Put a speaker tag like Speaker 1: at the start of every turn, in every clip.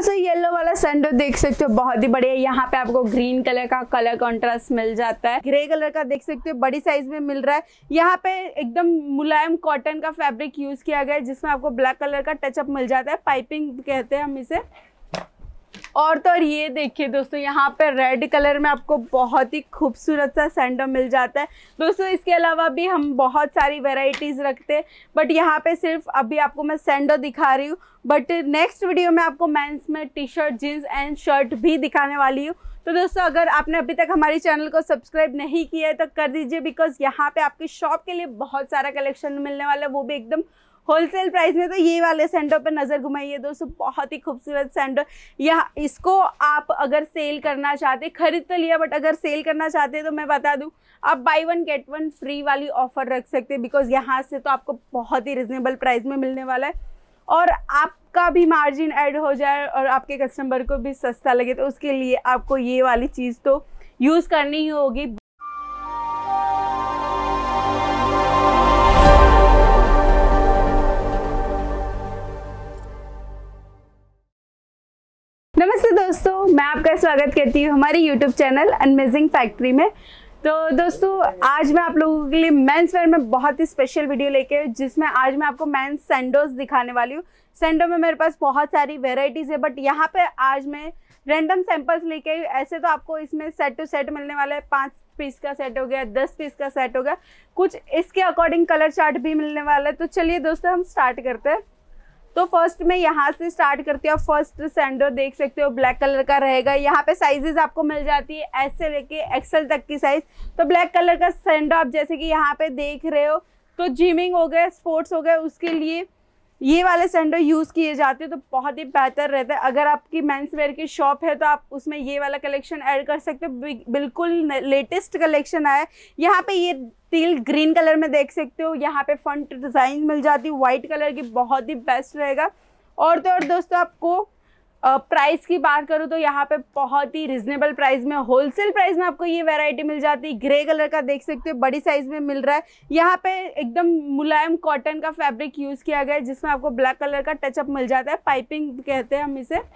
Speaker 1: दोस्तों येलो वाला सैंडो देख सकते हो, बहुत ही बढ़िया। यहाँ पे आपको ग्रीन कलर का कलर कॉन्ट्रास्ट मिल जाता है, ग्रे कलर का देख सकते हो बड़ी साइज में मिल रहा है। यहाँ पे एकदम मुलायम कॉटन का फैब्रिक यूज किया गया है जिसमें आपको ब्लैक कलर का टचअप मिल जाता है, पाइपिंग कहते हैं हम इसे। और तो और ये देखिए दोस्तों, यहाँ पे रेड कलर में आपको बहुत ही खूबसूरत सा सैंडो मिल जाता है। दोस्तों इसके अलावा भी हम बहुत सारी वेराइटीज़ रखते हैं, बट यहाँ पे सिर्फ अभी आपको मैं सैंडो दिखा रही हूँ, बट नेक्स्ट वीडियो में आपको मेंस में T shirt, jeans and shirt भी दिखाने वाली हूँ। तो दोस्तों अगर आपने अभी तक हमारी चैनल को सब्सक्राइब नहीं किया है तो कर दीजिए, बिकॉज यहाँ पे आपकी शॉप के लिए बहुत सारा कलेक्शन मिलने वाला है, वो भी एकदम होलसेल प्राइस में। तो ये वाले सैंडो पे नज़र घुमाइए दोस्तों, बहुत ही खूबसूरत सैंडो। या इसको आप अगर सेल करना चाहते, खरीद तो लिया बट अगर सेल करना चाहते हैं तो मैं बता दूं, आप बाई 1 गेट 1 फ्री वाली ऑफर रख सकते हैं, बिकॉज यहाँ से तो आपको बहुत ही रिजनेबल प्राइस में मिलने वाला है और आपका भी मार्जिन ऐड हो जाए और आपके कस्टमर को भी सस्ता लगे। तो उसके लिए आपको ये वाली चीज़ तो यूज़ करनी ही होगी। नमस्ते दोस्तों, मैं आपका स्वागत करती हूँ हमारी यूट्यूब चैनल अनमेजिंग फैक्ट्री में। तो दोस्तों आज मैं आप लोगों के लिए मेंस वेयर में बहुत ही स्पेशल वीडियो लेके, जिसमें आज मैं आपको मेंस सैंडोज दिखाने वाली हूँ। सैंडो में मेरे पास बहुत सारी वेराइटीज़ है, बट यहाँ पे आज मैं रैंडम सैंपल्स लेके आई। ऐसे तो आपको इसमें सेट टू सेट मिलने वाला है, 5 पीस का सेट हो गया, 10 पीस का सेट हो गया, कुछ इसके अकॉर्डिंग कलर चार्ट भी मिलने वाला है। तो चलिए दोस्तों हम स्टार्ट करते हैं। तो फर्स्ट मैं यहाँ से स्टार्ट करती हूँ। फर्स्ट सैंडो देख सकते हो ब्लैक कलर का रहेगा। यहाँ पे साइजेस आपको मिल जाती है एस से लेके एक्सेल तक की साइज। तो ब्लैक कलर का सैंडो आप जैसे कि यहाँ पे देख रहे हो, तो जिमिंग हो गए, स्पोर्ट्स हो गए, उसके लिए ये वाले सैंडो यूज़ किए जाते हैं, तो बहुत ही बेहतर रहता है। अगर आपकी मेंस वेयर की शॉप है तो आप उसमें ये वाला कलेक्शन ऐड कर सकते हो। बिल्कुल लेटेस्ट कलेक्शन आया है। यहाँ पे ये टील ग्रीन कलर में देख सकते हो, यहाँ पे फ्रंट डिज़ाइन मिल जाती है वाइट कलर की, बहुत ही बेस्ट रहेगा। और तो और दोस्तों आपको प्राइस की बात करूँ तो यहाँ पे बहुत ही रिजनेबल प्राइस में, होलसेल प्राइस में आपको ये वैरायटी मिल जाती है। ग्रे कलर का देख सकते हो बड़ी साइज में मिल रहा है। यहाँ पे एकदम मुलायम कॉटन का फैब्रिक यूज किया गया है जिसमें आपको ब्लैक कलर का टचअप मिल जाता है, पाइपिंग कहते हैं हम इसे।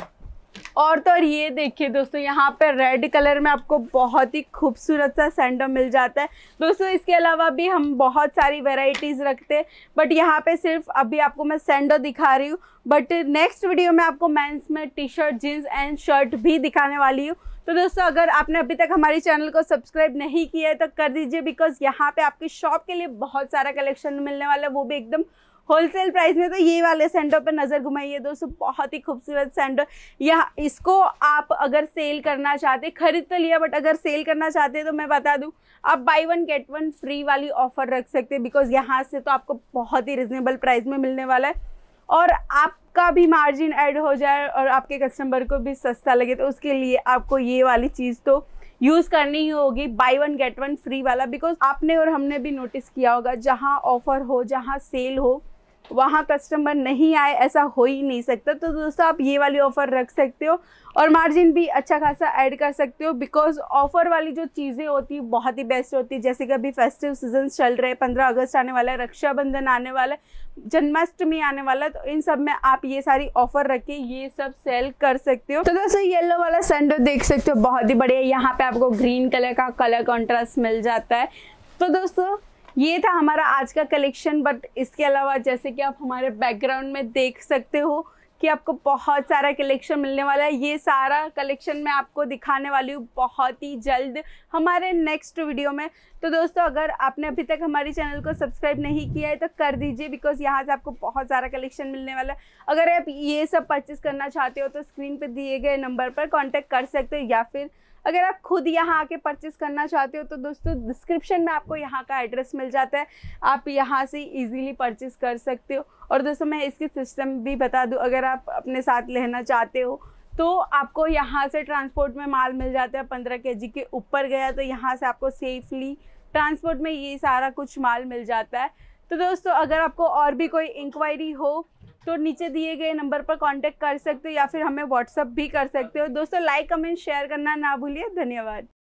Speaker 1: और तो और ये देखिए दोस्तों, यहाँ पे रेड कलर में आपको बहुत ही खूबसूरत सा सैंडो मिल जाता है। दोस्तों इसके अलावा भी हम बहुत सारी वेराइटीज़ रखते हैं, बट यहाँ पे सिर्फ अभी आपको मैं सैंडो दिखा रही हूँ, बट नेक्स्ट वीडियो में आपको मेंस में T shirt, jeans and shirt भी दिखाने वाली हूँ। तो दोस्तों अगर आपने अभी तक हमारी चैनल को सब्सक्राइब नहीं किया है तो कर दीजिए, बिकॉज यहाँ पे आपकी शॉप के लिए बहुत सारा कलेक्शन मिलने वाला है, वो भी एकदम होलसेल प्राइस में। तो ये वाले सैंडो पे नज़र घुमाइए दोस्तों, बहुत ही खूबसूरत सैंडो। या इसको आप अगर सेल करना चाहते, खरीद तो लिया बट अगर सेल करना चाहते हैं तो मैं बता दूं, आप बाई 1 गेट 1 फ्री वाली ऑफर रख सकते हैं, बिकॉज यहाँ से तो आपको बहुत ही रिजनेबल प्राइस में मिलने वाला है और आपका भी मार्जिन ऐड हो जाए और आपके कस्टमर को भी सस्ता लगे। तो उसके लिए आपको ये वाली चीज़ तो यूज़ करनी ही होगी, बाई 1 गेट 1 फ्री वाला। बिकॉज आपने और हमने भी नोटिस किया होगा, जहाँ ऑफर हो, जहाँ सेल हो, वहाँ कस्टमर नहीं आए, ऐसा हो ही नहीं सकता। तो दोस्तों आप ये वाली ऑफ़र रख सकते हो और मार्जिन भी अच्छा खासा ऐड कर सकते हो, बिकॉज ऑफ़र वाली जो चीज़ें होती है बहुत ही बेस्ट होती है। जैसे कि अभी फेस्टिव सीजन चल रहे हैं, 15 अगस्त आने वाला है, रक्षाबंधन आने वाला है, जन्माष्टमी आने वाला है, तो इन सब में आप ये सारी ऑफ़र रख के ये सब सेल कर सकते हो। तो दोस्तों येलो वाला सैंडो देख सकते हो, बहुत ही बढ़िया। यहाँ पे आपको ग्रीन कलर का कलर कॉन्ट्रास्ट मिल जाता है। तो दोस्तों ये था हमारा आज का कलेक्शन, बट इसके अलावा जैसे कि आप हमारे बैकग्राउंड में देख सकते हो कि आपको बहुत सारा कलेक्शन मिलने वाला है। ये सारा कलेक्शन मैं आपको दिखाने वाली हूँ बहुत ही जल्द हमारे नेक्स्ट वीडियो में। तो दोस्तों अगर आपने अभी तक हमारी चैनल को सब्सक्राइब नहीं किया है तो कर दीजिए, बिकॉज यहाँ से आपको बहुत सारा कलेक्शन मिलने वाला है। अगर आप ये सब परचेस करना चाहते हो तो स्क्रीन पर दिए गए नंबर पर कॉन्टैक्ट कर सकते हो, या फिर अगर आप खुद यहाँ आके परचेस करना चाहते हो तो दोस्तों डिस्क्रिप्शन में आपको यहाँ का एड्रेस मिल जाता है, आप यहाँ से इजीली परचेस कर सकते हो। और दोस्तों मैं इसकी सिस्टम भी बता दूँ, अगर आप अपने साथ लेना चाहते हो तो आपको यहाँ से ट्रांसपोर्ट में माल मिल जाता है। 15 kg के ऊपर गया तो यहाँ से आपको सेफली ट्रांसपोर्ट में ये सारा कुछ माल मिल जाता है। तो दोस्तों अगर आपको और भी कोई इंक्वायरी हो तो नीचे दिए गए नंबर पर कांटेक्ट कर सकते हो, या फिर हमें व्हाट्सअप भी कर सकते हो। दोस्तों लाइक, कमेंट, शेयर करना ना भूलिए। धन्यवाद।